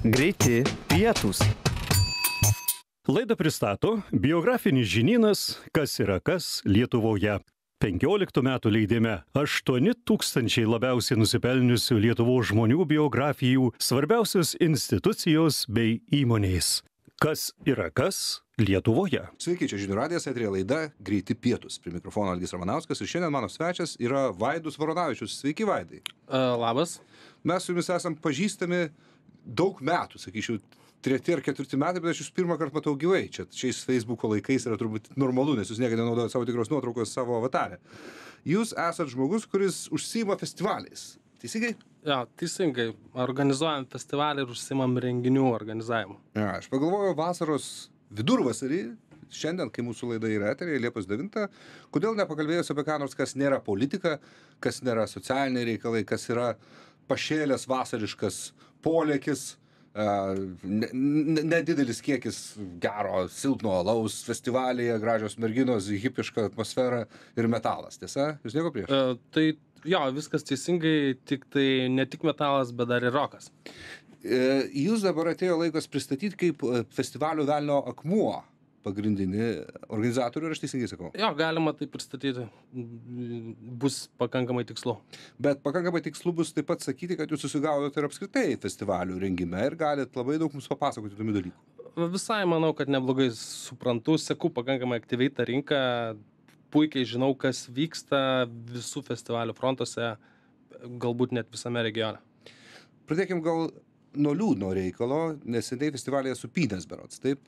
Greiti pietūs. Laidą pristato biografinis žinynas Kas yra kas Lietuvoje. 15 metų leidime 8000 labiausiai nusipelniusių Lietuvos žmonių biografijų, svarbiausios institucijos bei įmonės. Kas yra kas Lietuvoje. Sveiki, čia Žinių radijas, eteryje laida Greiti pietūs. Prie mikrofono Algis Ramanauskas ir šiandien mano svečias yra Vaidus Voronavičius. Sveiki, Vaidai. Labas. Mes su jumis esam pažįstami daug metų, sakyčiau, 3 ar 4 metai, bet aš jūs pirmą kartą matau gyvai. Čia šiais Facebooko laikais yra turbūt normalu, nes jūs niekada nenaudojate savo tikros nuotraukos savo avatare. Jūs esat žmogus, kuris užsiima festivaliais. Teisingai? Ja, teisingai. Organizuojam festivalį ir užsiimam renginių organizavimu. Ja, aš pagalvojau vasaros vidurvasarį, šiandien, kai mūsų laida yra eteryje, Liepos 9, kodėl nepakalbėjus apie ką nors, kas nėra politika, kas nėra socialiniai reikalai, kas yra pašėlęs vasariškas polėkis, nedidelis kiekis gero, silpno alaus, festivalyje, gražios merginos, hipiška atmosfera ir metalas. Tiesa? Jūs nieko prieš? Tai jo, viskas teisingai, tik tai ne tik metalas, bet dar ir rokas. Jūs dabar atėjo laikas pristatyti kaip festivalio Velnio akmuo pagrindinį organizatorių, ir aš teisingai sakau. Jo, galima tai pristatyti. Bus pakankamai tikslu. Bet pakankamai tikslu bus taip pat sakyti, kad jūs susigaudot ir apskritai festivalių rengime ir galit labai daug mums papasakoti įdomių dalykų. Visai manau, kad neblogai suprantu, seku pakankamai aktyviai tą rinką, puikiai žinau, kas vyksta visų festivalių frontuose, galbūt net visame regione. Pradėkim gal nuo liūdno reikalo, neseniai festivalėje Supynės berods, taip,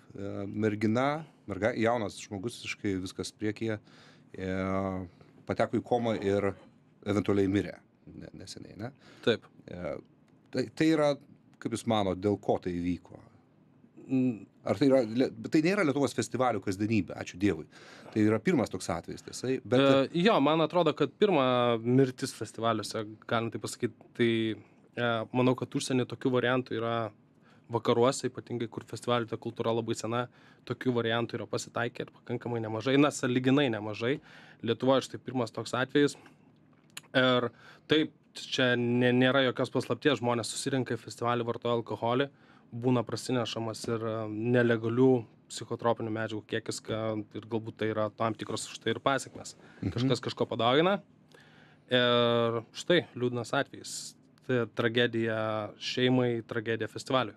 jaunas žmogus, visiškai viskas priekyje, pateko į komą ir eventualiai mirė neseniai, ne? Taip. Tai yra, kaip jūs manot, dėl ko tai įvyko? Ar tai nėra Lietuvos festivalių kasdienybė, ačiū Dievui. Tai yra pirmas toks atvejis, tiesai. Bet... Jo, man atrodo, kad pirma mirtis festivaliuose, galim tai pasakyti, tai manau, kad užsienį tokių variantų yra vakaruose, ypatingai kur festivalių ta kultūra labai sena, tokių variantų yra pasitaikę ir pakankamai nemažai, sąlyginai nemažai. Lietuvoje štai pirmas toks atvejis. Ir taip, čia nėra jokios paslapties, žmonės susirinka į festivalį, vartoja alkoholį, būna prasinešamas ir nelegalių psichotropinių medžiagų kiekis, ir galbūt tai yra tam tikros štai ir pasekmės. Kažkas kažko padaugina ir štai liūdnas atvejis. Tai tragedija šeimai, tragedija festivaliui.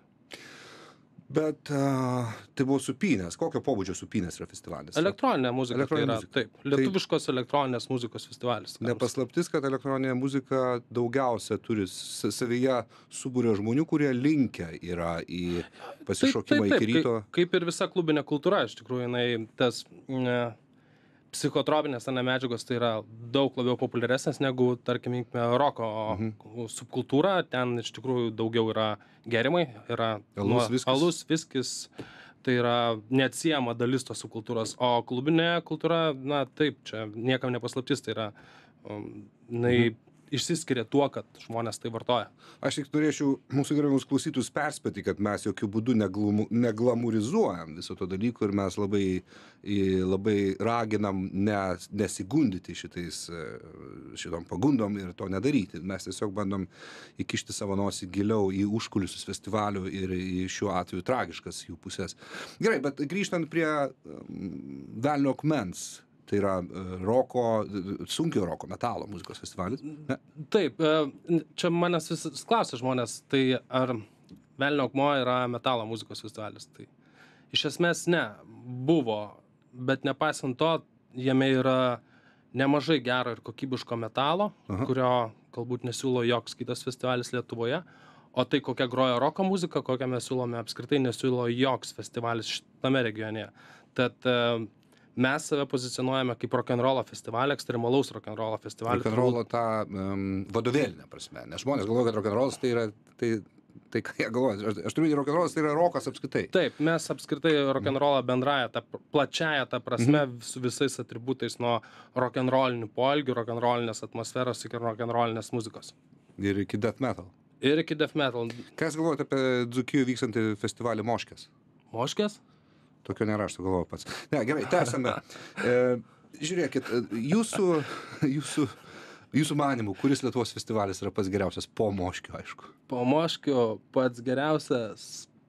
Bet tai buvo Supynės. Kokio pobūdžio Supynės yra festivalis? Elektroninė muzika. Taip, lietuviškos elektroninės muzikos festivalis. Nepaslaptis, kad elektroninė muzika daugiausia turi savyje subūrio žmonių, kurie linkę yra į pasišokimą iki ryto. Kaip ir visa klubinė kultūra, iš tikrųjų, jinai tas psichotropinės medžiagos tai yra daug labiau populiaresnės negu, tarkim, roko subkultūra. Ten iš tikrųjų daugiau yra gėrimai, yra alus, viskis, tai yra neatsiejama dalis tos subkultūros. O klubinė kultūra, taip, čia niekam nepaslaptis, tai yra, išsiskiria tuo, kad žmonės tai vartoja. Aš tik norėčiau mūsų gerbiamus klausytojus perspėti, kad mes jokių būdų neglamurizuojam viso to dalyko ir mes labai raginam nesigundyti šitom pagundom ir to nedaryti. Mes tiesiog bandom įkišti savo nosį giliau į užkulisius festivalių ir į šiuo atveju tragiškas jų pusės. Gerai, bet grįžtant prie Velnio akmens. Tai yra sunkio roko, metalo muzikos festivalis. Ne? Taip, čia manęs vis klausia žmonės, tai ar Velnio akmuo yra metalo muzikos festivalis. Tai iš esmės ne, buvo, bet nepaisant to, jame yra nemažai gero ir kokybiško metalo, kurio galbūt nesiūlo joks kitas festivalis Lietuvoje, o tai kokia groja roko muzika, kokią mes siūlome, apskritai nesiūlo joks festivalis šitame regione. Tad mes save pozicionuojame kaip rock'n'rollo festivalį, ekstremalaus rock'n'rollo festivalį. Rock'n'rollo tą vadovėlinę prasme, nes žmonės galvoja, kad rock'n'rollas tai yra, tai ką jie galvoja. Aš turiu, rock'n'rollas tai yra rokas apskritai. Taip, mes apskritai rock'n'rollą bendraja, plačiaja ta prasme, su visais atributais nuo rock'n'rollinių poelgių, rock'n'rollinės atmosferos iki rock'n'rollinės muzikos. Ir iki death metal. Ir iki death metal. Ką jūs galvojate apie Dzūkijoje vykstantį festivalį Moškės? Moškės? Tokio nėra, aš sugalvoju pats. Ne, gerai, tęsame. Žiūrėkit, jūsų Jūsų manimų, kuris Lietuvos festivalis yra pats geriausias po Moškio, aišku? Po Moškio pats geriausias.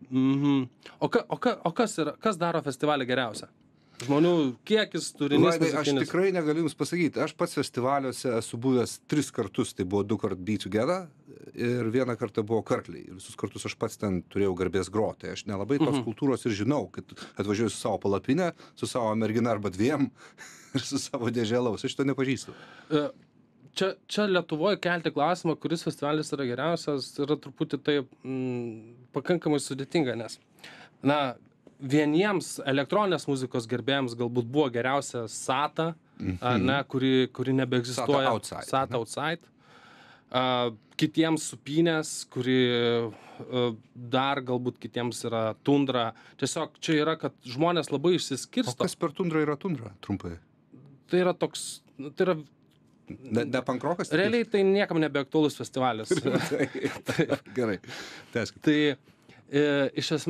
Kas daro festivalį geriausią? Žmonių kiekis, turinys, Vaidai, aš muzikinis. tikrai negaliu Jums pasakyti. Aš pats festivaliuose esu buvęs 3 kartus. Tai buvo 2 kart Be Together ir 1 kartą buvo Karkliai. Ir visus kartus aš pats ten turėjau garbės groti. Aš nelabai tos kultūros ir žinau, kad atvažiuoju su savo palapinę, su savo mergina arba 2 ir su savo dėžė alaus. Aš to nepažįstu. Čia Lietuvoje kelti klausimą, kuris festivalis yra geriausias, yra truputį taip pakankamai sudėtinga, nes vieniems elektroninės muzikos gerbėjams galbūt buvo geriausia Sata, kuri nebeegzistuoja. Sata Outside. Kitiems Supynės, kuri dar galbūt kitiems yra Tundra. Tiesiog čia yra, kad žmonės labai išsiskirsto. O kas per Tundra yra Tundra, trumpai? Tai yra toks, tai yra Ne pankrokas? realiai tai niekam nebeaktualus festivalis. Gerai, tęskit. Tai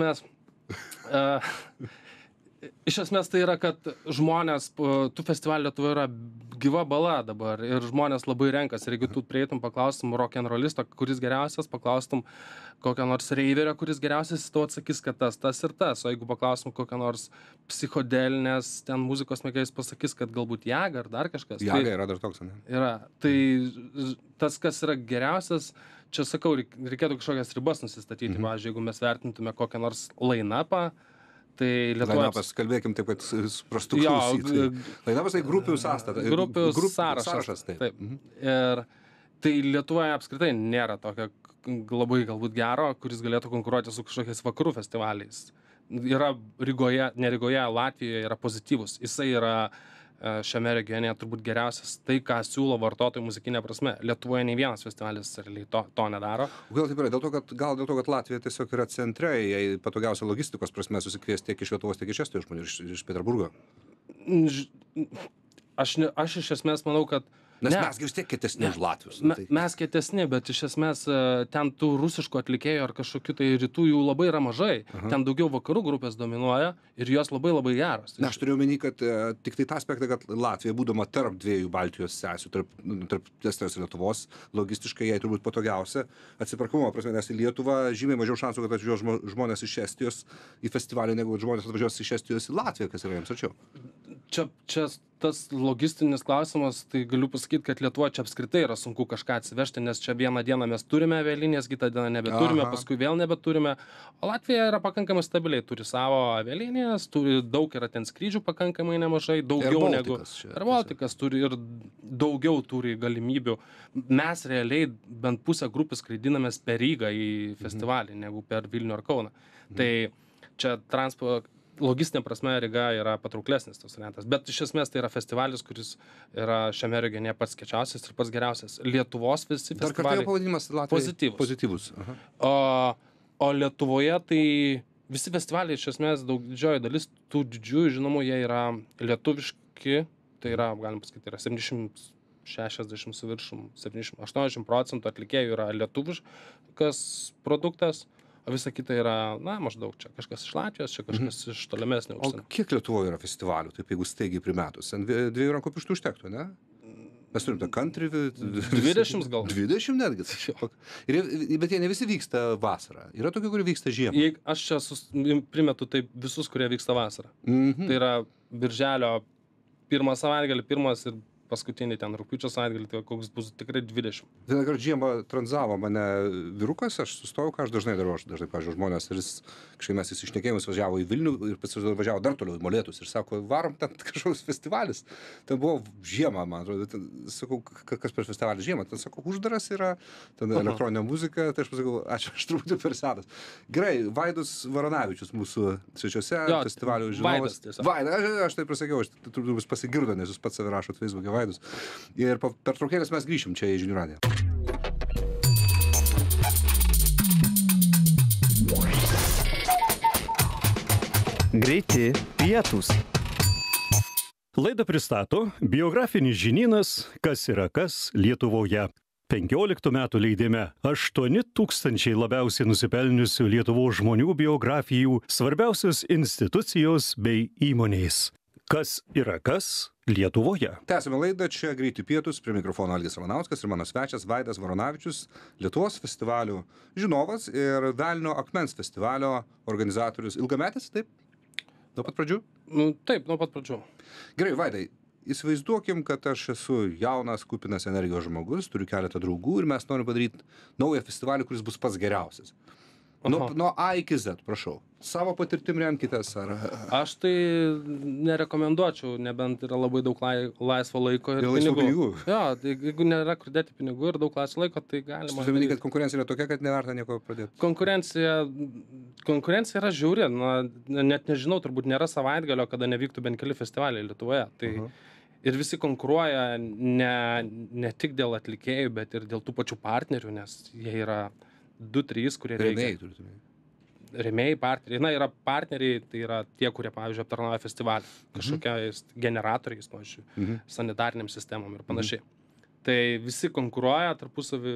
iš esmės tai yra, kad žmonės, tų festivalių Lietuvoje yra gyva bala dabar ir žmonės labai renkasi. Ir jeigu tu prieitum, paklaustum rock'n'rollisto, kuris geriausias, paklaustum kokią nors reiverio, kuris geriausias, jis tau atsakys, kad tas ir tas. O jeigu paklaustum kokią nors psichodelinės ten muzikos mėgėjus, pasakys, kad galbūt Jaga ar dar kažkas. Jaga yra dar toks, ne? Yra. Tai tas, kas yra geriausias, čia sakau, reikėtų kažkokias ribas nusistatyti. Pavyzdžiui, jeigu mes vertintume kokią nors line-upą, tai Lietuvoje... Line-upas, kalbėkim taip, kad suprastų klausytojai. Line-upas tai grupių sąstatas. Grupių sąrašas. Taip. Ir tai Lietuvoje apskritai nėra tokio labai galbūt gero, kuris galėtų konkuruoti su kažkokiais vakarų festivaliais. Yra Rygoje, ne Rygoje, Latvijoje yra pozityvus. Jisai yra šiame regione turbūt geriausias tai, ką siūlo vartotojų muzikinė prasme. Lietuvoje nei vienas festivalis realiai to nedaro. Gal taip yra, dėl to, kad Latvija tiesiog yra centre, jai patogiausia logistikos prasme susikviesti tiek iš Lietuvos, tiek iš Estijos žmonių, iš Peterburgo. Aš iš esmės manau, kad Nes mes vis tiek kietesni už Latvius. Mes kietesni, bet iš esmės ten tų rusiškų atlikėjų ar kažkokių tai rytų jų labai yra mažai. Ten daugiau vakarų grupės dominuoja ir jos labai labai geros. Na, aš turiu omeny, kad tik tai tą aspektą, kad Latvija, būdama tarp 2 Baltijos sesių, tarp Estijos ir Lietuvos, logistiškai jai turbūt patogiausia atsiperkamumo prasme, nes į Lietuvą žymiai mažiau šansų, kad atvažiuos žmonės iš Estijos į festivalį, negu žmonės atvažiuos iš Estijos į Latviją, kas yra jiems arčiau. Čia tas logistinis klausimas, tai galiu pasakyti, kad Lietuvoje čia apskritai yra sunku kažką atsivežti, nes čia vieną dieną mes turime avialinijas, kitą dieną nebeturime, paskui vėl nebeturime. O Latvija yra pakankamai stabiliai, turi savo avialinijas, daug yra ten skrydžių pakankamai nemažai, daugiau negu... Ir Baltikas turi ir daugiau turi galimybių. Mes realiai bent pusę grupių skraidinamės per Rygą į festivalį, negu per Vilnių ar Kauną. Tai čia logistinė prasme Ryga yra patrauklesnis tas variantas, bet iš esmės tai yra festivalis, kuris yra šiame regione pats kečiausias ir pats geriausias. Lietuvos visi festivaliai... Dar kartą pavadinimas Latvijai? Pozityvus. O Lietuvoje tai visi festivaliai iš esmės didžioji dalis tų didžiųjų, žinoma, jie yra lietuviški, tai yra, galim pasakyti, yra 60 su viršum, 70-80% atlikėjų yra lietuviškas produktas. O visa kita yra, maždaug čia kažkas iš Latvijos, čia kažkas iš tolimesnio užsienio. O kiek Lietuvoje yra festivalių, taip jeigu staigiai primetus? Ant 2 rankų pirštų užtektų, ne? Mes turim tą country... 20 gal. 20 netgi. Bet jie ne visi vyksta vasarą. Yra tokių, kurie vyksta žiemą. Aš čia primetu taip visus, kurie vyksta vasarą. Tai yra birželio 1 savaitgalį, 1 ir paskutinį ten rugpjūčio savaitgalį, tai koks bus tikrai 20. Vieną kartą žiemą tranzavo mane vyrukas, aš sustojau, ką aš dažnai darau, pavyzdžiui, žmonės, ir kažkaip mes įsišnekėjimus važiavo į Vilnių ir važiavo dar toliau į Molėtus ir sako, varom ten kažkoks festivalis. Ten buvo žiema, man atrodo, sakau, kas per festivalį žiemą, ten sakau, uždaras yra, ten elektroninė muzika, tai aš pasakau, aš truputį per senas. Gerai, Vaidus Varanavičius mūsų svečiuose, festivalio žinovas. Vaidas, aš taip pasakiau, aš turbūt bus pasigirdo, nes jūs pats save rašot Facebook'e Vaidus. Ir po pertraukėlės mes grįšim čia į Žinių radiją. Greiti pietūs. Laidą pristato biografinis žinynas Kas yra kas Lietuvoje. 15 metų leidime 8000 labiausiai nusipelniusių Lietuvos žmonių biografijų, svarbiausios institucijos bei įmonės. Kas yra kas Lietuvoje? Tęsime laidą, čia Greiti pietūs, prie mikrofono Algis Ramanauskas ir mano svečias Vaidas Voronavičius, Lietuvos festivalių žinovas ir Velnio akmens festivalio organizatorius. Ilgametis, taip? Nuo pat pradžių? Taip, nuo pat pradžių. Gerai, Vaidai, įsivaizduokim, kad aš esu jaunas, kupinas energijos žmogus, turiu keletą draugų ir mes norim padaryti naują festivalį, kuris bus pats geriausias. Nuo A iki Z, prašau. Savo patirtim remkitės ar... Aš tai nerekomenduočiau, nebent yra labai daug laisvo laiko ir pinigų. Jo, tai jeigu nėra kur dėti pinigų ir daug laisvo laiko, tai galima... Aš kad konkurencija yra tokia, kad neverta nieko pradėti. Konkurencija yra žiauri, net nežinau, turbūt nėra savaitgalio, kada nevyktų bent keli festivaliai Lietuvoje. Tai ir visi konkuruoja ne tik dėl atlikėjų, bet ir dėl tų pačių partnerių, nes jie yra 2-3, kurie reikia. Rėmėjai, partneriai. Na, yra partneriai, tai yra tie, kurie, pavyzdžiui, aptarnauja festivalį kažkokiais generatoriais, pavyzdžiui, sanitariniam sistemom ir panašiai. Tai visi konkuruoja tarpusavį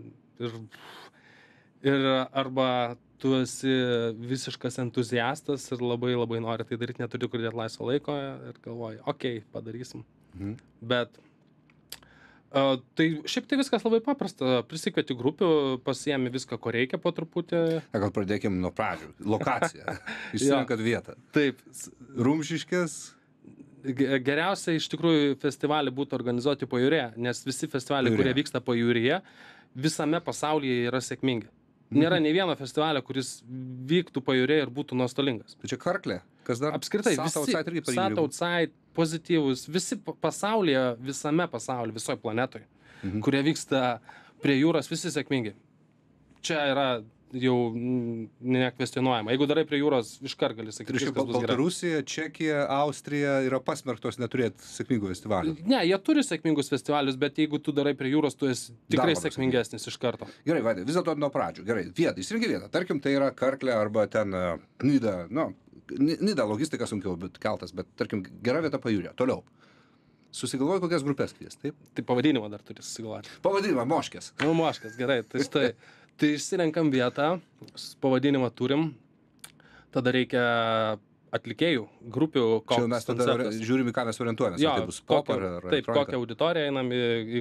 ir arba tu esi visiškas entuziastas ir labai labai nori tai daryti, neturi kur dėti laisvo laiko ir galvoji, okei, padarysim. Bet tai šiaip tai viskas labai paprasta. Prisikvieti grupių, pasiemi viską, ko reikia po truputį. Gal pradėkim nuo pradžių. Lokacija. Išsirenkat vietą. Taip. Rumšiškės. Geriausia iš tikrųjų festivalį būtų organizuoti pajūryje, nes visi festivaliai, kurie vyksta pajūryje, visame pasaulyje yra sėkmingi. Nėra nei vieno festivalio, kuris vyktų pajūryje ir būtų nuostolingas. Tai čia Karklė? Kas dar? Apskritai, visi Sat Outside, pozityvus, visi pasaulyje, visame pasaulyje, visoje planetoje, kurie vyksta prie jūros, visi sėkmingi. Čia yra jau nekvestionuojama. Jeigu darai prie jūros, iškart gali sakyti, viskas bus gerai. Baltarusija, Čekija, Austrija yra pasmerktos neturėti sėkmingų festivalių. Ne, jie turi sėkmingus festivalius, bet jeigu tu darai prie jūros, tu esi tikrai sėkmingesnis iš karto. Gerai, Vaidai, vis dėlto nuo pradžių. Gerai, išsirenki vietą. Tarkim, tai yra Karklė arba ten Nida. Nida logistika sunkiau, bet keltas, bet tarkim, gera vieta pajūrė. Toliau. Susigalvoji, kokias grupės kvies, taip? Tai pavadinimą dar turi susigalvoti. Pavadinimą, Moškės. Moškės, gerai. Tai štai. Tai išsirenkam vietą, pavadinimą turim, tada reikia atlikėjų, grupių, koks mes tada žiūrim, į ką mes orientuojamės. Jo, tai bus pop ar taip, kokią auditoriją einam,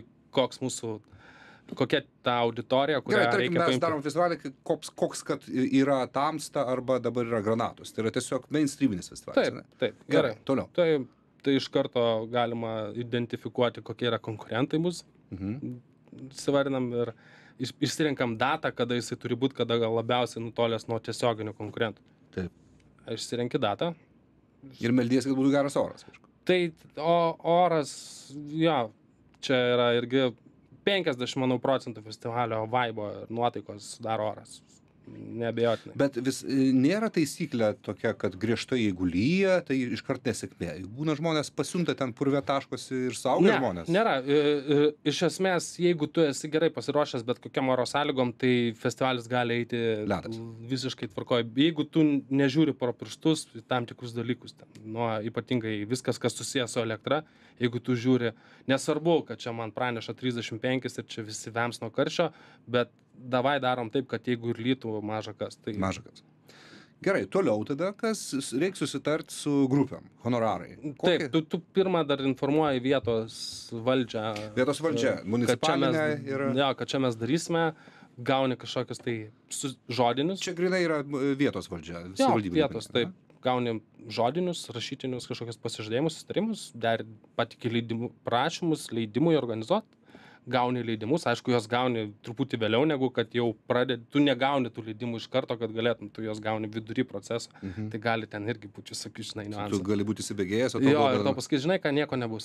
kokia ta auditorija, kurią reikia paimti. Mes darom festivalį, koks kad yra Tamsta arba dabar yra Granatos. Tai yra tiesiog mainstreaminis festivalis. Taip, gerai. Toliau. Tai iš karto galima identifikuoti, kokie yra konkurentai bus. Įsivarinam ir išsirenkam datą, kada jisai turi būti, kada labiausiai nutolęs nuo tiesioginių konkurentų. Taip. Išsirenki datą. Ir meldiesi, kad būtų geras oras. Tai oras, jo, čia yra irgi 50, manau, procentų festivalio vaibo ir nuotaikos daro oras. Neabejotinai. Bet nėra taisyklė tokia, kad griežtai jeigu lyja, tai iškart nesėkmė. Būna žmonės pasiunta ten purve taškosi ir saugia žmonės. Nėra. Iš esmės, jeigu tu esi gerai pasiruošęs bet kokiam oro sąlygom, tai festivalis gali eiti visiškai tvarkoje. Jeigu tu nežiūri pro pirštus tam tikrus dalykus, ypatingai viskas, kas susijęs su elektra, jeigu tu žiūri, nesvarbu, kad čia man praneša 35 ir čia visi vems nuo karščio, bet davai darom taip, kad jeigu ir lytų maža kas. Tai... Maža kas. Gerai, toliau tada, kas reikia susitarti su grupėm, honorarai. Taip, tu pirmą dar informuoji vietos valdžią. Vietos valdžia, municipalinė yra... Jo, kad čia mes darysime, gauni kažkokius tai žodinius. Čia grinai yra vietos valdžia. Jo, vietos, taip. Gauni žodinius, rašytinius kažkokius pasižadėjimus, sustarimus, dar patiki prašymus leidimui organizuoti. Gauni leidimus, aišku, jos gauni truputį vėliau, negu kad jau pradedi, tu negauni tų leidimų iš karto, kad galėtum, tu jos gauni vidury proceso. Tai gali ten irgi būti, sakai, žinai, niuansai. Tu gali būti įsibėgėjęs, o to... Jo, ir to pasakai, žinai, kad nieko nebus.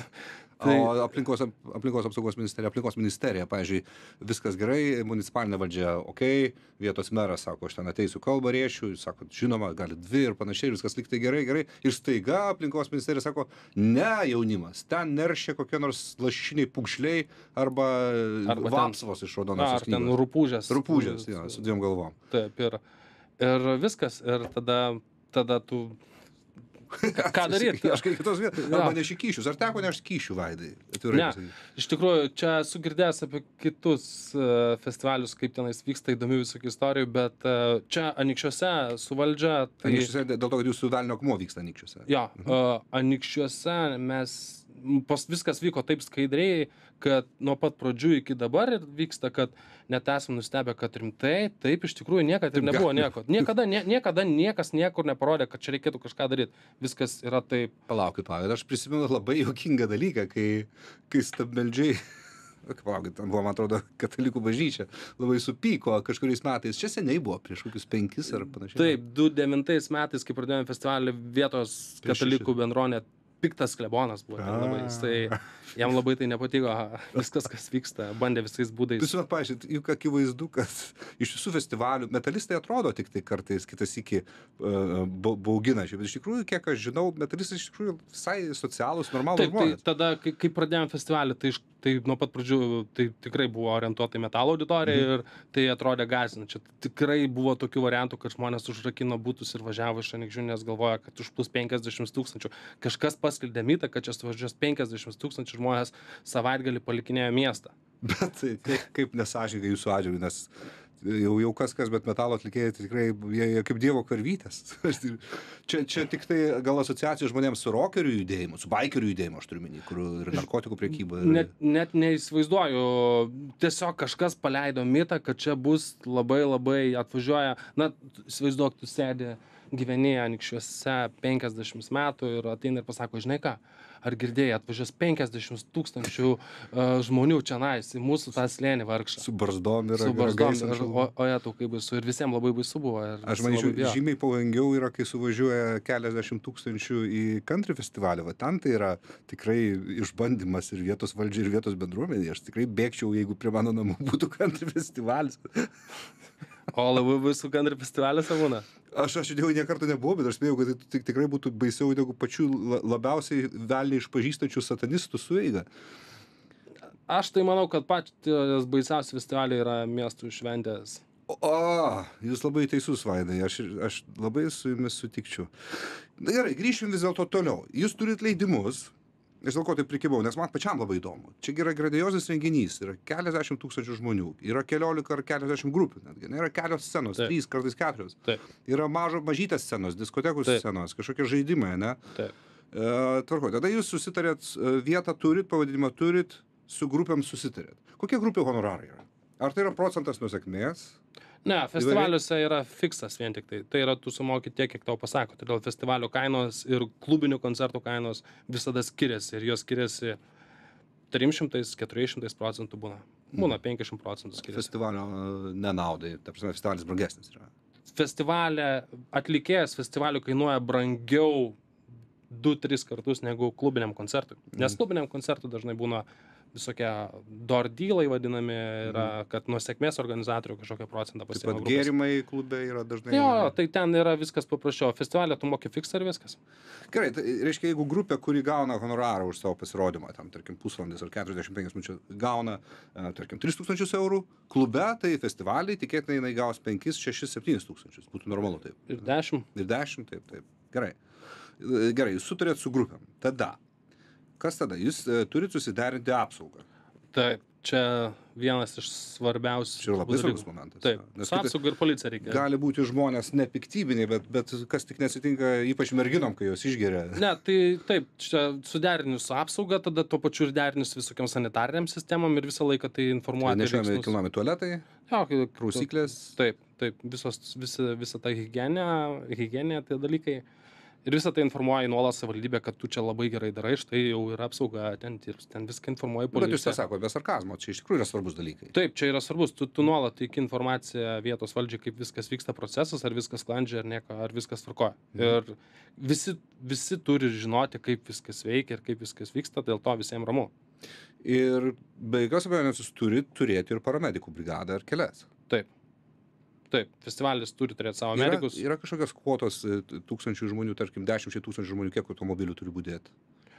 O aplinkos apsaugos ministerija, pavyzdžiui, viskas gerai, municipalinė valdžia, okei, vietos meras sako, aš ten ateisiu kalbą rėšiu, sako, žinoma, gali 2 ir panašiai, viskas lyg tai gerai. Ir staiga aplinkos ministerija sako, ne jaunimas, ten neršia kokie nors lašiniai pūkšliai, arba vapsvos iš raudonosios knygos. Ar ten rupūžės. Rupūžės, jo, su 2 galvom. Taip, ir viskas. Ir tada tu Ką daryt? Kažkaip kitos vietos. Arba neši kyšius. Ar teko nešti kyšių, Vaidai? Ne, iš tikrųjų, čia esu girdėjęs apie kitus festivalius, kaip tenais vyksta įdomių visokių istorijų, bet čia Anykščiuose su valdžia... Anykščiuose, dėl to, kad jūsų velnio akmuo vyksta Anykščiuose. Jo, Anykščiuose viskas vyko taip skaidriai, kad nuo pat pradžių iki dabar vyksta, kad net esam nustebę, kad rimtai, taip iš tikrųjų niekada ir nebuvo nieko. Niekada niekas niekur neparodė, kad čia reikėtų kažką daryti. Viskas yra taip. Palaukit, Pavyzdžiui, aš prisimenu labai juokingą dalyką, kai stabmeldžiai, palaukit, ten buvo, man atrodo, katalikų bažnyčia, labai supyko kažkuriais metais. Čia seniai buvo, prieš kokius 5 ar panašiai. Taip, 2009 metais, kai pradėjome festivalį, vietos katalikų bendruomenė piktas klebonas buvo. Jam labai tai nepatiko viskas, kas vyksta, bandė visais būdais. Jūs man paaiškit, juk akivaizdu, kad iš visų festivalių metalistai atrodo tik tai kartais kitas iki bauginančiai, bet iš tikrųjų, kiek aš žinau, metalistai iš tikrųjų visai socialūs, normalūs žmonės. Tai tada, kai pradėjome festivalį, tai nuo pat pradžių tai tikrai buvo orientuota į metalo auditoriją ir tai atrodė gąsdinančiai. Tikrai buvo tokių variantų, kad žmonės užrakino butus ir važiavo iš Anykščių, nes galvoja, kad užplūs 50 000. Kažkas paskleidė mitą, kad čia suvažiuos 50 000 žmonės savaitgalį palikinėjo miestą. Bet kaip nesąžiningai jūsų atžvilgiu, nes jau kas, bet metalo atlikėjai tai tikrai jie kaip dievo karvytės. Čia tik tai gal asociacijos žmonėms su rockerių judėjimu, su bikerių judėjimu, aš turiu minį, kur ir narkotikų prekyba. Net neįsivaizduoju, tiesiog kažkas paleido mitą, kad čia bus labai atvažiuoja, na, įsivaizduok, tu sėdi, gyveni Anykščiuose 50 metų ir ateina ir pasako, žinai ką, ar girdėjai, atvažiuos 50 000 žmonių čionais į mūsų tą slėnį vargšą. Su barzdom ir o tau kaip baisu. Ir visiems labai baisu buvo. Aš manyčiau, žymiai pavojingiau yra, kai suvažiuoja keliasdešimt tūkstančių į country festivalį. Va ten tai yra tikrai išbandymas ir vietos valdžiai, ir vietos bendruomenė. Aš tikrai bėgčiau, jeigu prie mano namų būtų country festivalis. O labai baisu country festivaliuose būna? Aš jau niekarto nebuvau, bet aš spėjau, kad tai tikrai būtų baisiau negu pačių labiausiai velniai išpažįstančių satanistų sueiga. Aš tai manau, kad patys baisiausi festivaliai yra miestų šventės. Jūs labai teisus, Vaidai, aš labai su jumis sutikčiau. Gerai, grįšim vis dėlto toliau. Jūs turit leidimus. Aš dėl ko tai prikibau, nes man pačiam labai įdomu. Čia yra grandiozis renginys, yra keliasdešimt tūkstančių žmonių, yra 14 ar 40 grupių, netgi, yra kelios scenos, 3 kartais 4. Taip. Yra mažytės scenos, diskotekų scenos, kažkokie žaidimai, ne? Taip. Tvarko, tada jūs susitarėt, vietą turit, pavadinimą turit, su grupėm susitarėt. Kokie grupių honorarai yra? Ar tai yra procentas nuo sėkmės? Ne, festivaliuose yra fiksas vien tik tai. Tai yra, tu sumoki tiek, kiek tau pasako. Todėl festivalio kainos ir klubinių koncertų kainos visada skiriasi. Ir jos skiriasi 300–400% būna. Būna 50% skiriasi. Festivalio nenaudai, ta prasme, festivalis brangesnis yra. Atlikėjas festivalių kainuoja brangiau 2–3 kartus negu klubiniam koncertui. Nes klubiniam koncertui dažnai būna visokie door dealai vadinami yra, kad nuo sėkmės organizatorių kažkokią procentą pasiima grupės. Taip pat gėrimai klube yra dažnai. Jo, tai ten yra viskas paprasčiau. Festivalė tu moki fiksą ir viskas. Gerai, tai reiškia, jeigu grupė, kuri gauna honorarą už savo pasirodymą, tam, tarkim, pusvalandis ar 45 minučių, gauna, tarkim, 3 000 eurų, klube, tai festivaliai tikėtinai jinai gaus 5, 6, 7 tūkstančius. Būtų normalu taip. Ir 10. Ir 10, taip. Gerai. Gerai, jūs sutarėt su grupėm. Tada. Kas tada? Jūs turit susiderinti apsaugą. Taip, čia vienas iš svarbiausių. Čia yra labai svarbus momentas. Taip, su apsauga ir policija reikia. Gali būti žmonės nepiktybiniai, bet kas tik nesitinka, ypač merginom, kai jos išgeria. Ne, tai taip, čia suderinius su apsauga, tada tuo pačiu ir derinius visokiam sanitariniam sistemam ir visą laiką tai informuoja. Nešiojami kilnojami tualetai, prausyklės. Taip, visa ta higienė, tai dalykai. Ir visą tai informuoja nuolat savivaldybė, kad tu čia labai gerai darai, štai jau yra apsauga, ten dirbs, ten viską informuoja policija. Bet jūs tą sakote be sarkazmo, čia iš tikrųjų yra svarbus dalykai. Taip, čia yra svarbus, tu nuolat teiki informaciją vietos valdžiai, kaip viskas vyksta procesas, ar viskas sklandžiai, ar viskas tvarkoja. Ir visi turi žinoti, kaip viskas veikia ir kaip viskas vyksta, dėl to visiems ramu. Ir be jokios abejonės jūs turite turėti ir paramedikų brigadą ar kelias. Taip, festivalis turi turėti savo medikus. Yra kažkokios kvotos 1000 žmonių, tarkim 10 000 žmonių, kiek automobilių turi būdėti?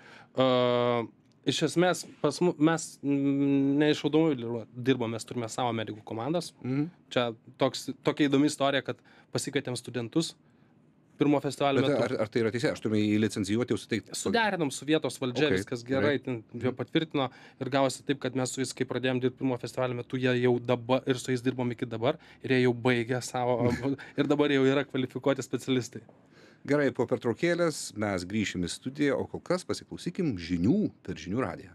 Iš esmės, mes ne iš automobilių dirbame, mes turime savo medikų komandas. Čia tokia įdomi istorija, kad pasikvietėm studentus, pirmo festivalio Bet metu. ar tai yra teisė? Aš turime jį licencijuoti, jau suteikti. Suderinom su vietos valdžia, Okay, viskas gerai, ten jie patvirtino ir gavosi taip, kad mes su jais, kai pradėjom dirbti pirmo festivalio metu, jie jau dabar ir su jais dirbom iki dabar ir jie jau baigė savo ir dabar jau yra kvalifikuoti specialistai. Gerai, po pertraukėlės mes grįšim į studiją, o kol kas pasiklausykim žinių per žinių radiją.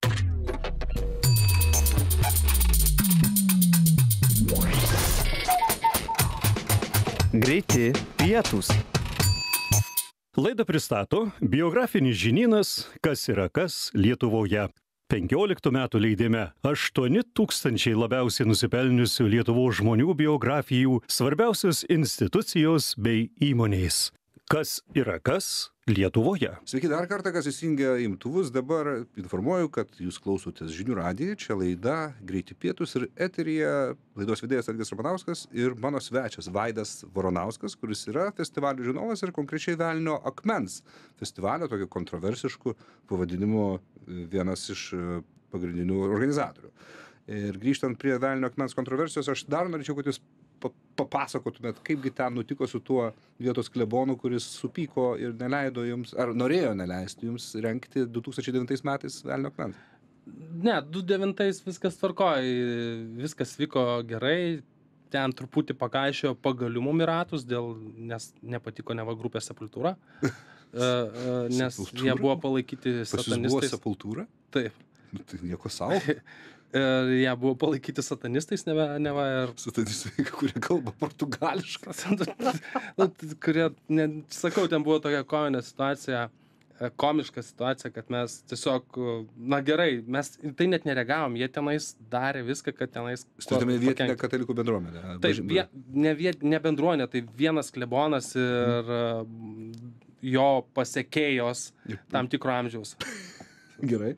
Greiti pietūs. Laidą pristato biografinis žinynas Kas yra kas Lietuvoje. 15 metų leidime 8000 labiausiai nusipelniusių Lietuvos žmonių biografijų, svarbiausios institucijos bei įmonės. Kas yra kas Lietuvoje. Sveiki dar kartą, kas įsijungia imtuvus. Dabar informuoju, kad jūs klausotės žinių radiją. Čia laida Greiti pietūs ir eteryje laidos vedėjas Algis Ramanauskas ir mano svečias Vaidas Voronauskas, kuris yra festivalio žinovas ir konkrečiai Velnio akmens festivalio, tokio kontroversiškų pavadinimų vienas iš pagrindinių organizatorių. Ir grįžtant prie Velnio akmens kontroversijos, aš dar norėčiau, kad jūs papasakotumėt, kaipgi ten nutiko su tuo vietos klebonu, kuris supyko ir neleido jums, ar norėjo neleisti jums rengti 2009 metais Velnio akmens. Ne, 2009 viskas tvarkoj, viskas vyko gerai, ten truputį pakaišėjo pagalių ratus, nes nepatiko neva grupė Sepultura, nes jie buvo palaikyti satanistais. Pas jūs buvo Sepultura? Taip. Tai nieko savo. Jie buvo palaikyti satanistais, neva ir... Satanistai, kurie kalba portugališkai. Kurie, sakau, ten buvo tokia komiška situacija, kad mes tiesiog, na gerai, mes tai net nereagavom, jie tenais darė viską, kad tenais... Turime vietinę katalikų bendruomenę. Taip, ne bendruomenė, tai vienas klebonas ir jo pasekėjos tam tikro amžiaus. Gerai.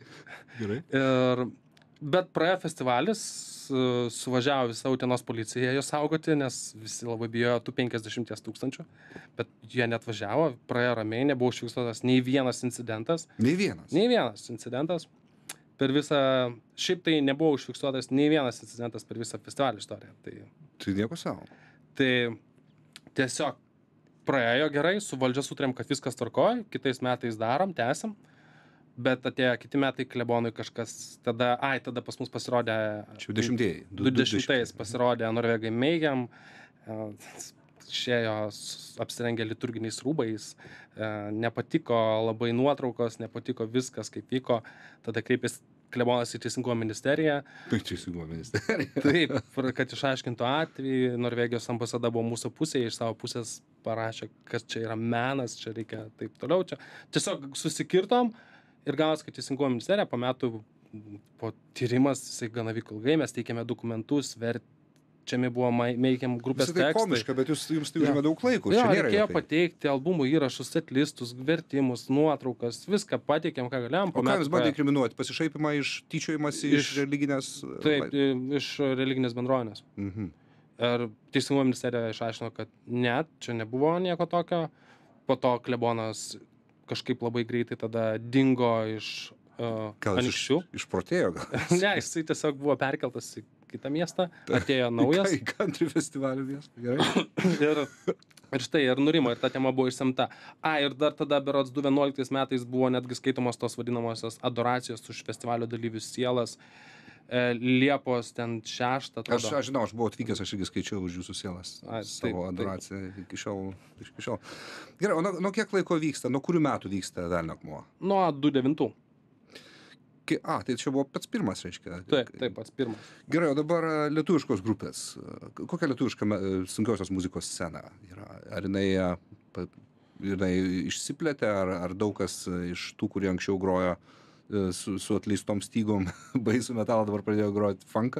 Bet praėjo festivalis, suvažiavo visa Utenos policija jo saugoti, nes visi labai bijojo tų 50 000, bet jie net važiavo, praėjo ramiai, nebuvo užfiksuotas nei vienas incidentas. Nei vienas incidentas. Per visą, šiaip tai nebuvo užfiksuotas nei vienas incidentas per visą festivalio istoriją. Tai nieko savo. Tai tiesiog praėjo gerai, su valdžia sutarėm, kad viskas tvarkoja, kitais metais darom, tęsim. Bet atėjo kiti metai klebonui kažkas, tada pas mus pasirodė... Čia 20-ieji. 20-ais pasirodė Norvegai Meigiam, išėjo apsirengę liturginiais rūbais, nepatiko labai nuotraukos, nepatiko viskas, kaip vyko, tada kreipėsi klebonas į Teisingumo ministeriją. Teisingumo ministerija. Taip, kad išaiškintų atvejį, Norvegijos ambasada buvo mūsų pusėje, iš savo pusės parašė, kad čia yra menas, čia reikia taip toliau, čia tiesiog susikirtom. Ir gavos, kad Teisingumo ministerija po metų, po tyrimas, jisai gana vyko ilgai, mes teikėme dokumentus, verčiami buvo Meigiam grupės tekstai. Tai komiška, bet jums tai užima daug laiko. Jo, reikėjo pateikti albumų įrašus, setlistus, vertimus, nuotraukas, viską pateikėm, ką galėjom. O ką jums bandė inkriminuoti? Pasišaipimą tyčiojimas iš religinės... Taip, iš religinės bendruomenės. Ir Teisingumo ministerija išaiškino, kad ne, čia nebuvo nieko tokio. Po to klebonas kažkaip labai greitai tada dingo iš anykščių. Išprotėjo gal? Ne, jisai tiesiog buvo perkeltas į kitą miestą, atėjo naujas. Į country festivalio miestą, gerai. Ir štai, ir nurimo, ir ta tema buvo išsemta. Ir dar tada berods 2011 metais buvo netgi skaitomos tos vadinamosios adoracijos už festivalio dalyvių sielas. Liepos ten 6. Aš žinau, aš buvau atvykęs, aš irgi skaičiau už jūsų sielas savo adoraciją iki šiol. Gerai, o nuo kiek laiko vyksta, nuo kurių metų vyksta Velnio akmuo? Nuo 2009. Tai čia buvo pats pirmas, reiškia. Taip, pats pirmas. Gerai, o dabar lietuviškos grupės. Kokia lietuviška sunkiosios muzikos scena yra? Ar jinai išsiplėtė, ar daug kas iš tų, kurie anksčiau grojo su atleistom stygom baisų metalą, dabar pradėjo groti funką?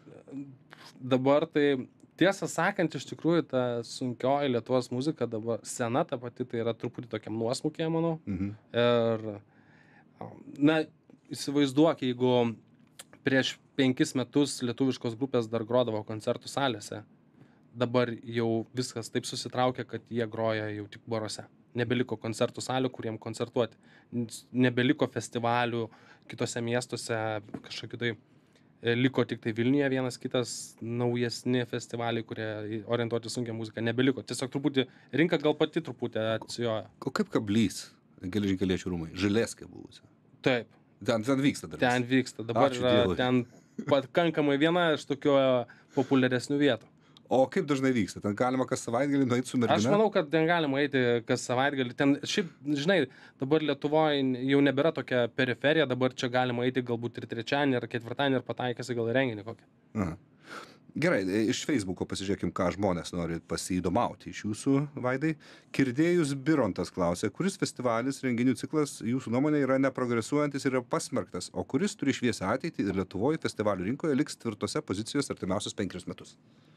Dabar tai, tiesą sakant, iš tikrųjų, ta sunkioji Lietuvos muzika, dabar scena ta pati, tai yra truputį tokiam nuosmukė, manau. Ir, na, įsivaizduok, jeigu prieš 5 metus lietuviškos grupės dar grodavo koncertų salėse, dabar jau viskas taip susitraukia, kad jie groja jau tik baruose. Nebeliko koncertų salių, kuriem koncertuoti. Nebeliko festivalių kitose miestuose, kažkokių tai liko tik tai Vilniuje vienas kitas naujesni festivaliai, kurie orientuoti sunkią muziką, nebeliko. Tiesiog truputį, rinka gal pati truputį atsijoja. O kaip Kablys, Geležinkeliečių rūmai, Žilėskė buvusi? Taip. Ten vyksta dar. Ten vyksta. Dabar Ačiū yra Dievui. ten pakankamai viena iš tokio populiaresnių vietų. O kaip dažnai vyksta? Ten galima kas savaitgalį nueiti su mergina? Aš manau, kad ten galima eiti kas savaitgalį. Ten šiaip, žinai, dabar Lietuvoje jau nebėra tokia periferija, dabar čia galima eiti galbūt ir trečiadienį, ir ketvirtadienį, ir pataikėsi gal į renginį kokį. Aha. Gerai, iš Facebooko pasižiūrėkim, ką žmonės nori pasiįdomauti iš jūsų, Vaidai. Kirdėjus Birontas klausė, kuris festivalis, renginių ciklas jūsų nuomonė yra neprogresuojantis ir yra pasmerktas, o kuris turi šviesią ateitį ir Lietuvoje festivalių rinkoje liks tvirtose pozicijose artimiausius 5 metus?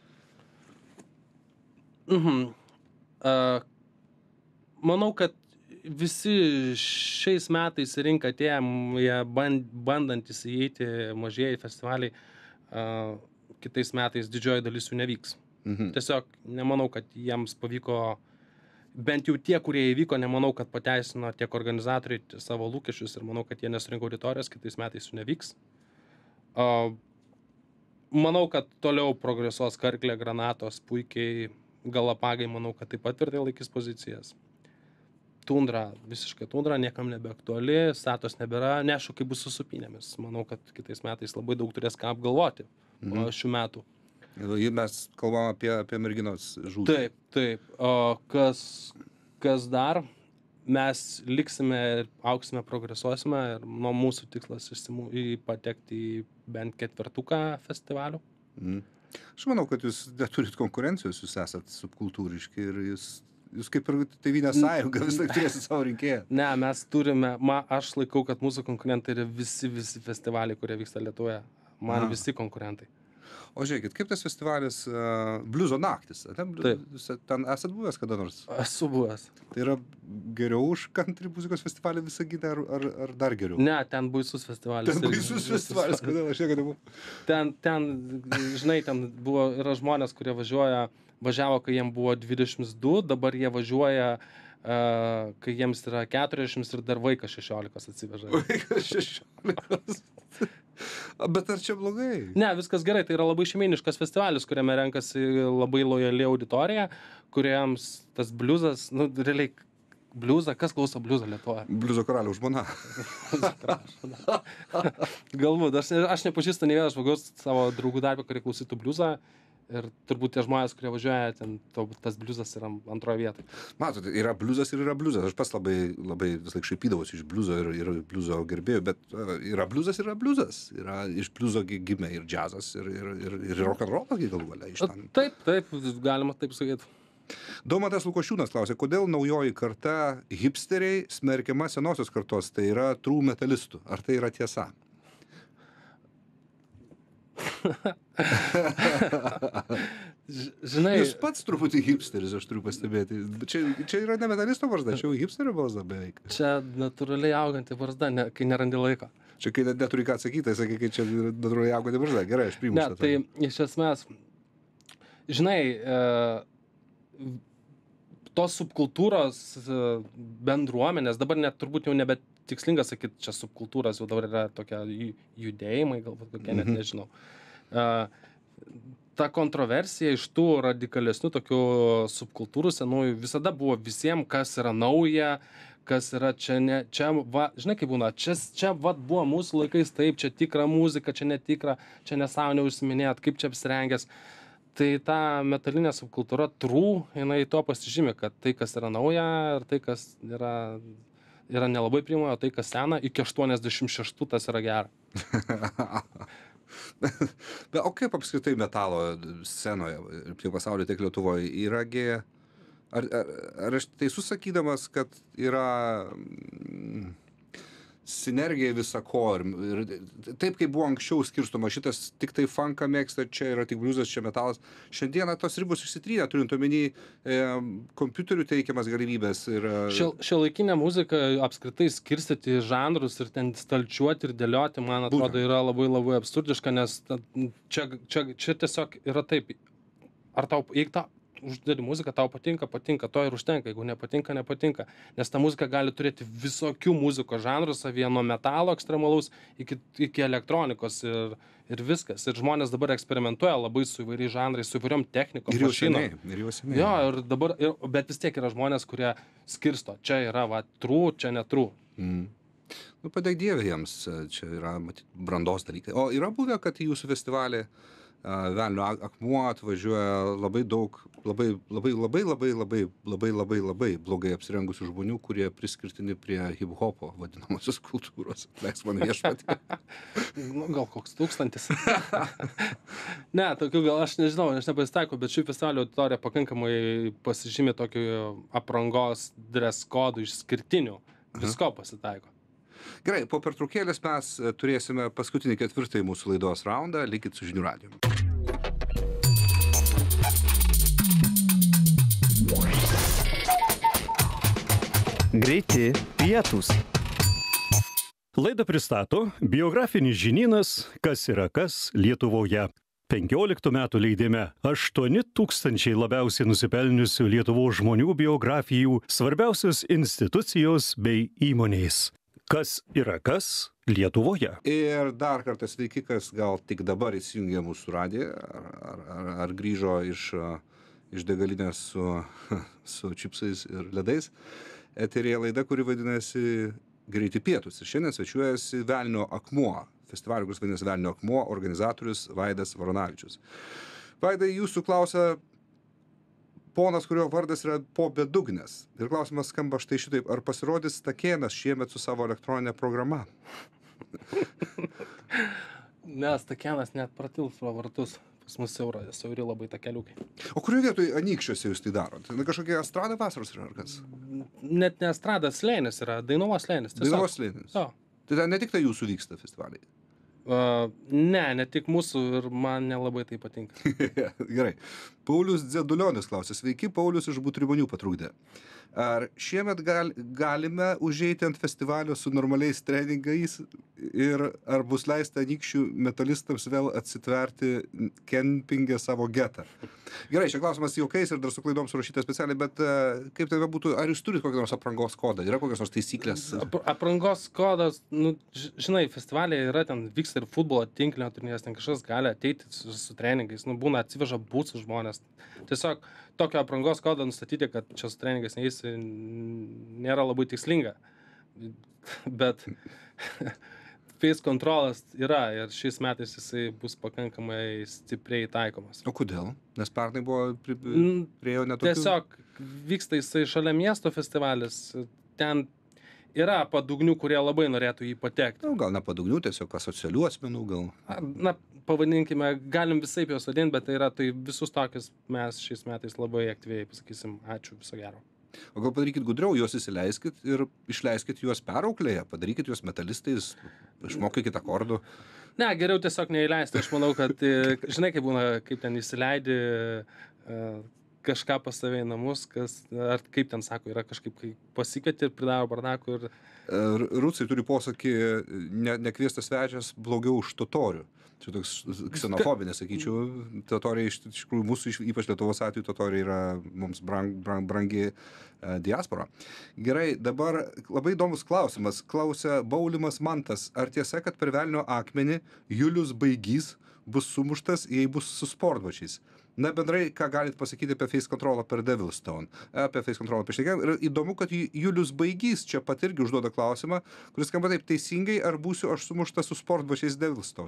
Manau, kad visi šiais metais į rinką atėję, bandantis įeiti mažieji festivaliai, kitais metais didžioji dalis jų nevyks. Tiesiog nemanau, kad jiems pavyko, bent jau tie, kurie įvyko, nemanau, kad pateisino tiek organizatoriai savo lūkesčius ir manau, kad jie nesurinko auditorijos, kitais metais jų nevyks. Manau, kad toliau progresuos Karklė, Granatos, puikiai, Galapagai, manau, kad taip pat tvirtai laikys pozicijas. Tundra, visiškai Tundra, niekam nebeaktuali, statos nebėra, neaišku, kaip bus su Supynėmis. Manau, kad kitais metais labai daug turės ką apgalvoti šių metų. Mes kalbam apie merginos žūtį. Taip. O kas dar? Mes liksime ir auksime, progresuosime ir nuo mūsų tikslas patekti į bent 4 festivalių. Aš manau, kad jūs neturit konkurencijos, jūs esat subkultūriški ir jūs kaip ir Tėvynės sąjunga vis tiek turėsit savo rinkėją. Ne, mes turime, aš laikau, kad mūsų konkurentai yra visi festivaliai, kurie vyksta Lietuvoje. Man visi konkurentai. O žiūrėkit, kaip tas festivalis Bliuzo naktis? Ten esat buvęs kada nors? Esu buvęs. Tai yra geriau už country muzikos festivalį Visaginą ar dar geriau? Ne, ten baisus festivalis. Ten baisus festivalis, kodėl aš niekada nebuvau? Ten, žinai, ten yra žmonės, kurie važiavo, kai jiems buvo 22, dabar jie važiuoja, kai jiems yra 40 ir dar vaikas 16 atsiveža. Vaikas 16. Bet ar čia blogai? Ne, viskas gerai, tai yra labai šeiminiškas festivalis, kuriame renkasi labai lojali auditorija, kuriems tas bliuzas, realiai bliuzą, kas klauso bliuzą Lietuvoje? Bliuzo karaliaus žmona. Galbūt, aš nepažįstu nei vieną žmogaus savo draugų darbę, kurie klausytų bliuzą. Ir turbūt tie žmonės, kurie važiuoja, tas bliuzas yra antroje vietoje. Matote, yra bliuzas ir yra bliuzas. Aš pas labai vis laik šaipydavausi iš bliuzo ir bliuzo gerbėjų, bet yra bliuzas ir yra bliuzas. Yra iš bliuzo gimė ir džiazas, ir rock'n'rollas galų gale iš ten. Taip, galima taip sakyti. Daumantas Lukošiūnas klausė, kodėl naujoji karta hipsteriai smerkiama senosios kartos, tai yra true metalistų. Ar tai yra tiesa? Žinai, Jūs pats truputį hipsteris, aš turiu pastebėti. Čia yra ne metalisto barzda, čia jau hipsterio barzda beveik. Čia natūraliai auganti barzda, kai nerandi laiko. Čia kai neturi ką atsakyti, tai sakai, kai čia natūraliai auganti barzda. Gerai, aš priimu šitą. Tai iš esmės, žinai, tos subkultūros bendruomenės, dabar net turbūt jau nebe tikslinga sakyti, čia subkultūros, jau dabar yra tokie judėjimai, galbūt kokie, net nežinau. Ta kontroversija iš tų radikalesnių tokių subkultūrų senųjų visada buvo visiems, kas yra nauja, kas yra čia, žinai kaip būna, čia buvo mūsų laikais taip, čia tikra muzika, čia netikra, čia nesąmonė užsiminėt, kaip čia apsirengęs. Tai ta metalinė subkultūra jinai to pasižymi, kad tai, kas yra nauja ir tai, kas yra nelabai priimama, o tai, kas sena, iki 86 tas yra gera. O kaip apskritai metalo scenoje, tiek pasaulyje, tiek Lietuvoje, yragi, ar aš teisus sakydamas, kad yra sinergija visako ir taip, kaip buvo anksčiau skirstoma, šitas tik tai funką mėgsta, čia yra tik bliuzas, čia metalas. Šiandieną tos ribos išsitrynė, turint omeny kompiuterių teikiamas galimybės. Šiuolaikinė muzika apskritai skirstyti žanrus ir ten stalčiuoti ir dėlioti, man atrodo, yra labai labai absurdiška, nes čia tiesiog yra taip, ar tau, uždedi muziką, tau patinka, to ir užtenka, jeigu nepatinka, nepatinka. Nes ta muzika gali turėti visokių muzikos žanrų savyje, nuo metalo ekstremalaus iki elektronikos ir viskas. Ir žmonės dabar eksperimentuoja labai su įvairiais žanrais, su įvairiom technikom. Ir jau seniai. Jo, ir dabar, bet vis tiek yra žmonės, kurie skirsto. Čia yra, true, čia ne true. Nu, padėk Dieve jiems, čia yra, matyt, brandos dalykai. O yra buvę, kad į jūsų festivalį Velnio akmuo atvažiuoja labai daug, labai blogai apsirengusių žmonių, kurie priskirtini prie hip-hopo vadinamosios kultūros. Leisk man viešpatį. Nu, gal koks 1000. Ne, tokių gal aš nežinau, aš nepasitaikau, bet šių festivalio auditorija pakankamai pasižymė tokiu aprangos dress kodų išskirtinių. Visko pasitaiko. Gerai, po pertraukėlės mes turėsime paskutinį 4. mūsų laidos raundą. Likit su Žinių radiju. Greiti pietūs. Laidą pristato biografinis žinynas Kas yra kas Lietuvoje. 15 metų leidime 8000 labiausiai nusipelniusių Lietuvos žmonių biografijų, svarbiausios institucijos bei įmonės. Kas yra kas Lietuvoje. Ir dar kartą sveiki, kas gal tik dabar įsijungė mūsų radiją, ar grįžo iš degalinės su čipsais ir ledais. Eterėje laida, kuri vadinasi Greiti pietūs. Ir šiandien svečiuojasi Velnio akmuo. Festivalio, kuris vadinasi Velnio akmuo, organizatorius Vaidas Varonavičius. Vaidai, jūsų klausia ponas, kurio vardas yra po bedugnės. Ir klausimas skamba štai šitaip, ar pasirodys Stakėnas šiemet su savo elektroninė programa? Ne, Stakėnas net pratils pro vartus. Pas mus siauri labai takeliukai. O kurioje vietoje Anykščiuose jūs tai darot? Kažkokia estrada vasaros yra ar kas? Net ne estrada, slėnis yra, Dainavos slėnis. Dainavos slėnis. Jo. Tai ten ne tik tai jūsų vyksta festivaliai? Ne tik mūsų ir man nelabai tai patinka. Gerai. Paulius Dzedulionis klausė. Sveiki, Paulius iš Butrimonių patrukdė. Ar šiemet galime užeiti ant festivalio su normaliais treningais ir ar bus leista Anykščių metalistams vėl atsitverti kempingę savo getą? Gerai, čia klausimas juokais ir dar su klaidom surašyta specialiai, bet kaip tai būtų, ar jūs turite kokį nors aprangos kodą? Yra kokios nors taisyklės? Aprangos kodas, nu, žinai, festivaliai yra, ten vyksta ir futbolo tinklinio turnyras, ten kažkas gali ateiti su treningais, nu, būna atsiveža būsų žmonės. Tiesiog tokio aprangos kodą nustatyti, kad čia su treningais neįsi, nėra labai tikslinga. Bet face controlas yra ir šiais metais jisai bus pakankamai stipriai taikomas. O kodėl? Nes pernai buvo priejo netokių... Tiesiog vyksta jisai šalia miesto festivalis, ten yra padugnių, kurie labai norėtų jį patekti. Nu, gal ne padugnių, tiesiog asocialių asmenų gal. Na, pavadinkime, galim visaip juos vadinti, bet tai yra, tai visus tokius mes šiais metais labai aktyviai pasakysim, ačiū, viso gero. O gal padarykit gudriau, juos įsileiskit ir išleiskit juos perauklėje, padarykit juos metalistais, išmokykit akordų. Ne, geriau tiesiog neįleisti, aš manau, kad, žinai, kaip būna, kaip ten įsileidi kažką pas save į namus, ar kaip ten sako, yra kažkaip pasikvieti ir pridaro bardakų ir... Rusai turi posakį, nekviestas svečias blogiau už totorių. Čia toks ksenofobinė, sakyčiau, totoriai iš tikrųjų mūsų, ypač Lietuvos atveju, totoriai yra mums brangi diaspora. Gerai, dabar labai įdomus klausimas. Klausia Baulimas Mantas, ar tiesa, kad per Velnio akmenį Julius Baigys bus sumuštas, jei bus su sportbačiais? Na, bendrai, ką galit pasakyti apie Face Controlą per Devilstone? Apie Face Controlą pašnekėjom. Ir įdomu, kad Julius Baigys čia pat irgi užduoda klausimą, kuris skamba taip teisingai, ar būsiu aš sumuštas su sportbačiais Devilstone?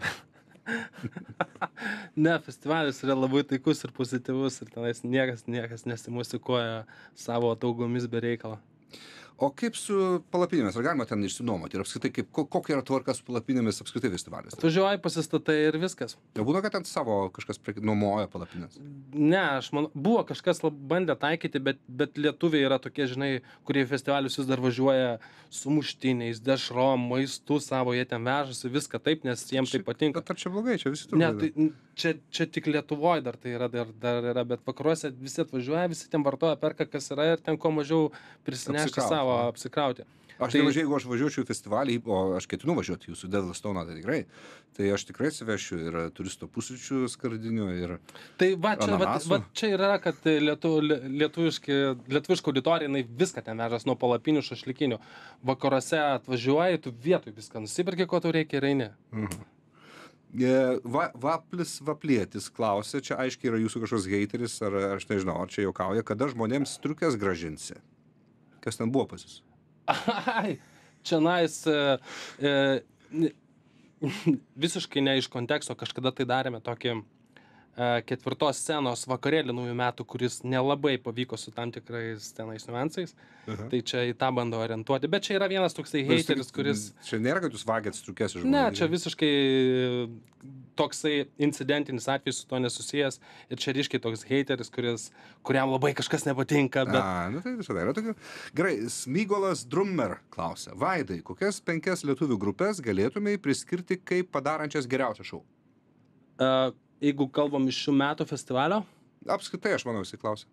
Ne, festivalis yra labai taikus ir pozityvus ir tenais niekas nesimuzikuoja savo taugomis be reikalo. O kaip su palapinėmis? Ar galima ten išsinuomoti? Ir apskritai, kokia yra tvarka su palapinėmis apskritai festivalis? Atvažiuoji, pasistatai ir viskas. Jau būna, kad ten savo kažkas nuomoja palapinės? Ne, aš manau, buvo kažkas bandė taikyti, bet lietuviai yra tokie, žinai, kurie į festivalius vis dar važiuoja su muštiniais, dešrom, maistu savo, jie ten vežasi, viską taip, nes jiems tai patinka. Bet ar čia blogai? Čia visi turbūt. Ne, tai čia tik Lietuvoje dar tai yra, dar yra, bet vakaruose visi atvažiuoja, visi ten vartoja, perka, kas yra ir ten kuo mažiau prisinešti savo apsikrauti. Aš nevažiuoju, jeigu aš važiuočiau į festivalį, o aš ketinu važiuoti jūsų Devilstone, tai tikrai. Tai aš tikrai atsivešiu ir turisto pusryčių skardinių ir Tai va ananasų. čia ir yra, kad lietuviška auditorija, jinai viską ten vežas nuo palapinių, šašlikinių. Vakaruose atvažiuoji, tu vietoj viską nusipirki, ko tau reikia ir eini. Vaplis Vaplietis klausė, čia aiškiai yra jūsų kažkoks heiteris, ar aš nežinau, ar čia juokauja, kada žmonėms striukės grąžinsi. Kas ten buvo pas jūs? Ai, čia visiškai ne iš konteksto, kažkada tai darėme tokį ketvirtos scenos vakarėlį naujų metų, kuris nelabai pavyko su tam tikrais tenais niuansais. Tai čia į tą bandau orientuoti. Bet čia yra vienas toksai heiteris, kuris... Čia nėra, kad jūs vagėt striukės iš žmonių. Ne, čia visiškai toksai incidentinis atvejis su to nesusijęs. Ir čia ryškiai toks heiteris, kuriam labai kažkas nepatinka. Bet... Nu tai visada yra tokių. Gerai, Smygolas Drummer klausia. Vaidai, kokias 5 lietuvių grupės galėtumai priskirti kaip padarančias geriausią šou? Jeigu kalbam iš šių metų festivalio? Apskritai, aš manau, jisai klausia.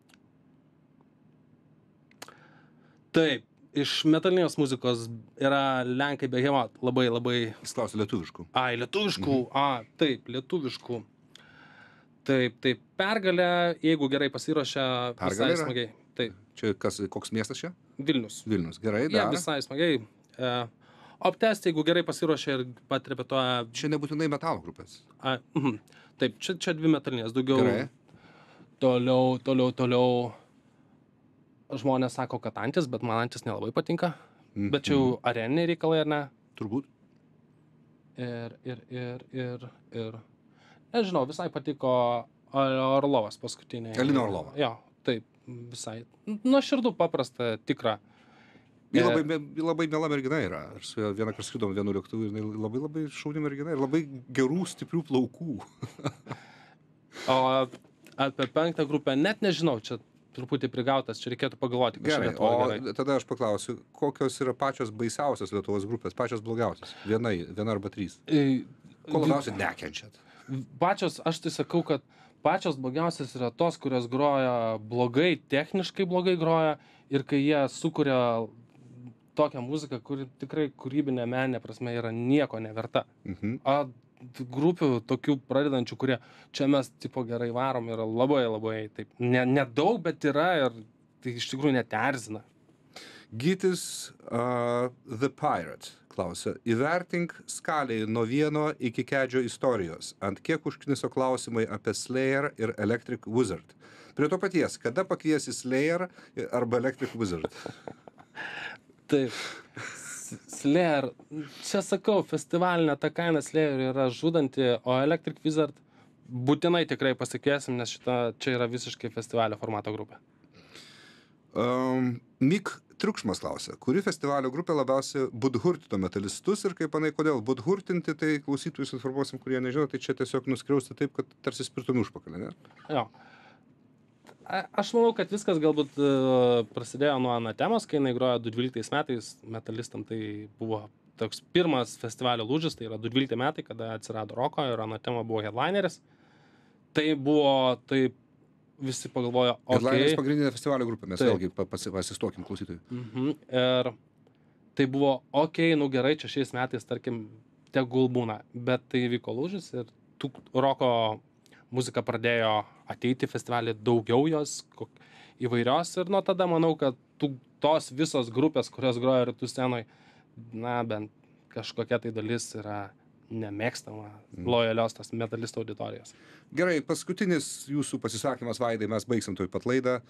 Taip, iš metalinės muzikos yra Lenkai Behemoth, labai. Jis klausia lietuviškų. Ai, lietuviškų, taip, lietuviškų. Taip, pergalė, jeigu gerai pasiruošia, visai smagiai. Taip. Čia koks miestas čia? Vilnius. Vilnius, gerai, dar. Visai smagiai. Optest, jeigu gerai pasiruošia ir pat repetuoja... Čia nebūtinai metalo grupės. Taip, čia 2 metalinės, daugiau. Gerai. Toliau. Žmonės sako, kad Antis, bet man Antis nelabai patinka. Bet čia jau areniniai reikalai, ar ne? Turbūt. Ir... Nežinau, visai patiko Orlovas paskutiniai. Alina Orlova. Jo, taip, visai. Nuoširdų, paprasta, tikra. Ji labai miela mergina yra. Aš su ja vieną kartą skridom vienu lėktuvu ir labai šauni mergina ir labai gerų, stiprių plaukų. O apie 5 grupę net nežinau, čia truputį prigautas, čia reikėtų pagalvoti. Gerai, o tada aš paklausiu, kokios yra pačios baisiausios Lietuvos grupės, pačios blogiausios? Viena arba 3. Ko labiausiai nekenčiat? Pačios, aš tai sakau, kad pačios blogiausias yra tos, kurios groja blogai, techniškai blogai groja ir kai jie sukuria tokią muziką, kuri tikrai kūrybinė meninė prasme yra nieko neverta. Grupių tokių pradedančių, kurie čia mes tipo gerai varom, yra labai taip, nedaug, bet yra ir tai iš tikrųjų net erzina. Gytis The Pirate klausia, įvertink skalėje nuo 1 iki Kedžio istorijos, ant kiek užkniso klausimai apie Slayer ir Electric Wizard. Prie to paties, kada pakviesi Slayer arba Electric Wizard? Taip, Slayer, čia sakau, festivalinė ta kaina Slayer yra žudanti, o Electric Wizard būtinai tikrai pasikviesim, nes čia yra visiškai festivalio formato grupė. Mik Triukšmas klausia, kuri festivalio grupė labiausiai budhurtino metalistus ir kaip manai, kodėl budhurtinti, tai klausytojus informuosim, kurie nežino, tai čia tiesiog nuskriausti taip, kad tarsi spirtum užpakalį, ne? Jo. Aš manau, kad viskas galbūt prasidėjo nuo Anatemos, kai jinai grojo 2012 metais metalistam, tai buvo toks pirmas festivalio lūžis, tai yra 2012 metai, kada atsirado roko ir Anatema buvo headlineris. Tai buvo, taip visi pagalvojo, Headlineris pagrindinė festivalio grupė, mes vėlgi pasistokim klausytojų. Ir tai buvo, gerai, čia šiais metais, tarkim, tegul būna, bet tai vyko lūžis ir roko muzika pradėjo ateiti festivalį, daugiau jos įvairios ir nuo tada manau, kad tos visos grupės, kurios groja rytų scenoj, bent kažkokia tai dalis yra nemėgstama lojalios tos metalistų auditorijos. Gerai, paskutinis jūsų pasisakymas, Vaidai, mes baigsim tuoj pat laidą.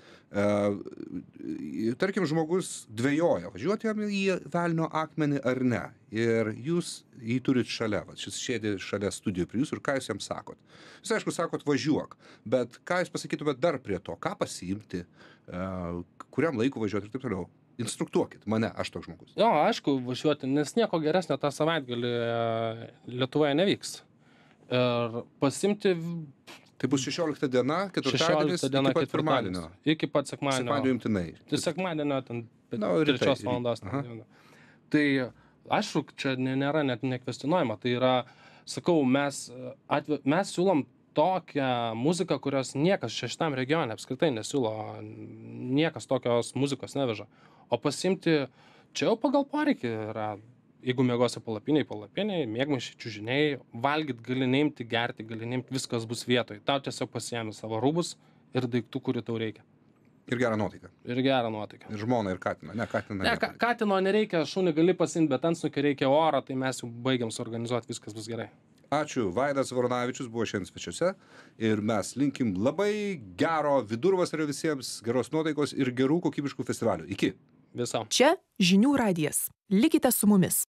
Tarkim, žmogus dvejoja, važiuoti jam į velnio akmenį ar ne. Ir jūs jį turit šalia, šis sėdi šalia studijų prie jūsų ir ką jūs jam sakot? Jūs aišku sakot, važiuok, bet ką jūs pasakytumėt dar prie to, ką pasiimti, kuriam laiku važiuoti ir taip toliau. Instruktuokit mane, aš toks žmogus. Jo, aišku, važiuoti, nes nieko geresnio tą savaitgalį Lietuvoje nevyks. Ir pasimti... Tai bus 16 diena, ketvirtadienis, iki pat pirmadienio. Iki pat sekmadienio. Sekmadienio imtinai. Tai sekmadienio ten 3 valandos. Tai aišku, čia nėra net nekvestionuojama. Tai yra, sakau, mes siūlom tokią muziką, kurios niekas šitam regione apskritai nesiūlo. Niekas tokios muzikos neveža. O pasimti Čia jau pagal poreikį yra. Jeigu miegosi palapiniai, miegmaišiai, čiužiniai, valgyt gali neimti, gerti gali neimti, viskas bus vietoj. Tau tiesiog pasiemi savo rūbus ir daiktų, kurių tau reikia. Ir gerą nuotaiką. Ir gerą nuotaiką. Ir žmoną, ir katiną. Ne, katiną. Ne, katino nereikia, šunį gali pasiimti, bet antsnukį reikia oro, tai mes jau baigiam suorganizuoti, viskas bus gerai. Ačiū. Vaidas Voronavičius buvo šiandien svečiuose ir mes linkim labai gero vidurvasario visiems, geros nuotaikos ir gerų kokybiškų festivalių. Iki. Viso. Čia žinių radijas. Likite su mumis.